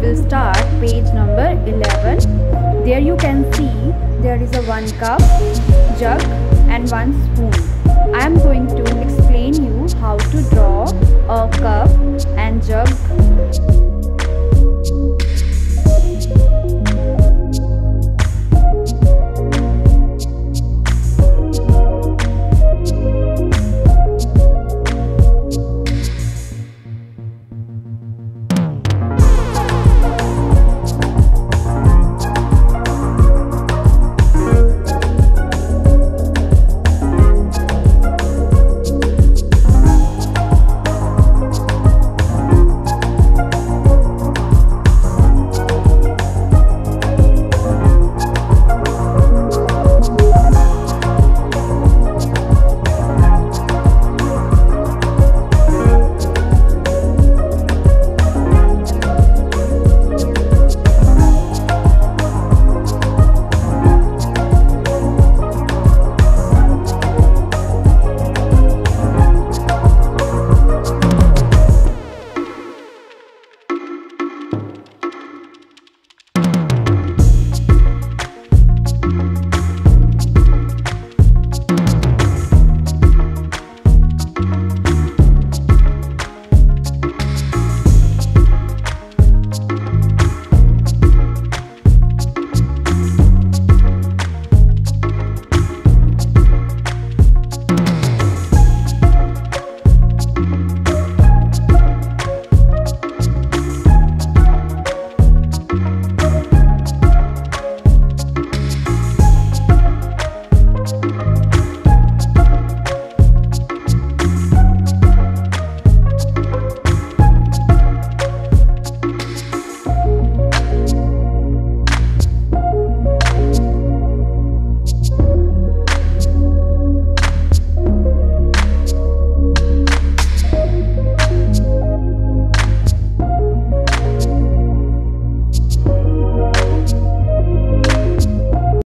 will start page number 11. There you can see there is a 1 cup, jug and 1 spoon. I am going to explain you how to draw a cup